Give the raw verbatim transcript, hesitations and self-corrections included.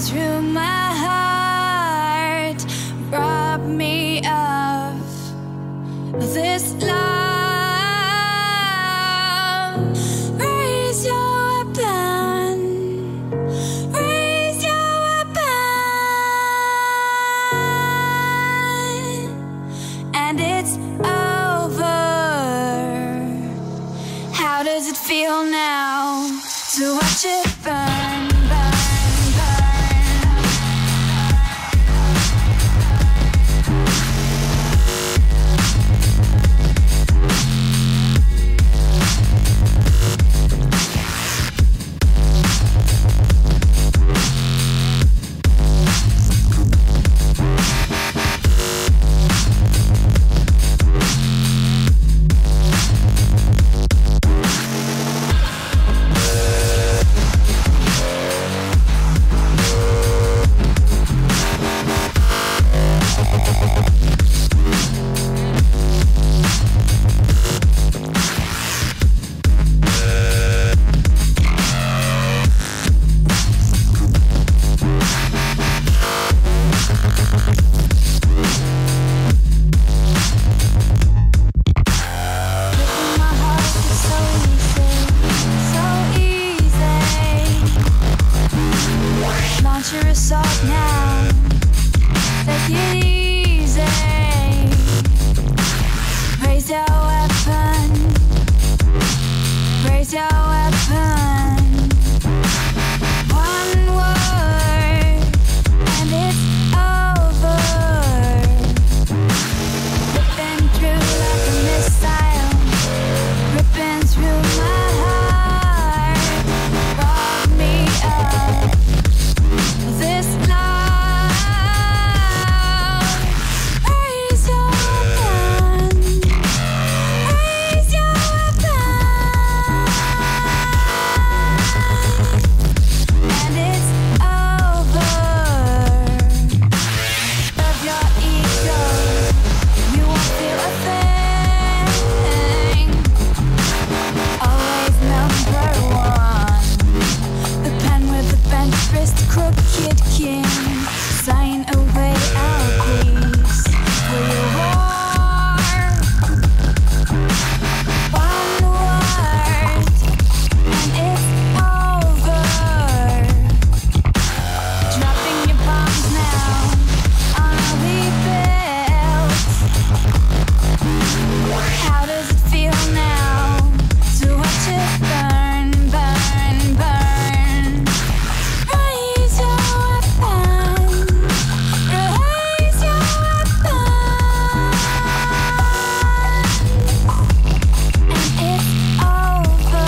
through my heart, rob me of this love. Raise your weapon, raise your weapon, and it's over. How does it feel now to watch it burn, burn, your assault now. Take it easy. Raise your weapon. Raise your weapon. One word and it's over. Ripping through like a missile. Ripping through my heart. Rob me of this love. Raise your weapon, raise your weapon, and it's over. Of your ego, you won't feel a thing. Always number one. The pen with the bent wrist, crooked king. Sign away our peace for your war. One word and it's over. Dropping your bombs now on all we built. How does it feel now to watch it burn, burn, burn? Raise your weapon, raise your weapon, and it's over.